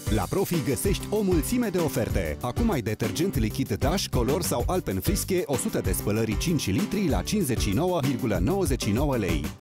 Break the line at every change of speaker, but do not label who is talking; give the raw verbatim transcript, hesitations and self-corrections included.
La Profi găsești o mulțime de oferte. Acum ai detergent lichid Dash, Color sau Alpenfriske o sută de spălări cinci litri la cincizeci și nouă virgulă nouăzeci și nouă lei.